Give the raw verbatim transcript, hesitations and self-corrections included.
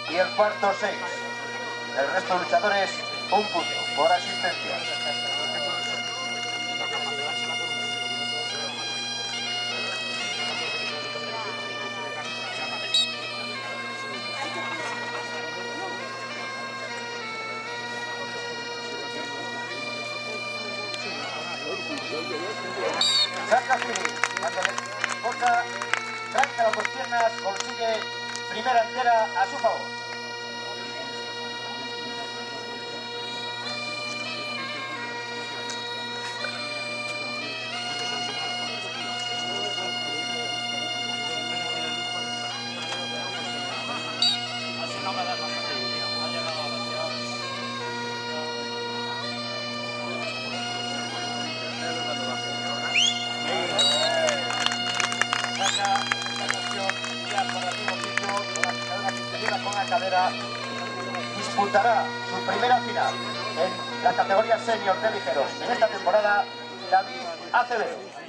y el cuarto seis. El resto de luchadores un punto por asistencia. Saca Fili, cuando le toca, tranca las dos piernas, consigue primera entera a su favor. Cadera, disputará su primera final en la categoría senior de ligeros en esta temporada David Acevedo.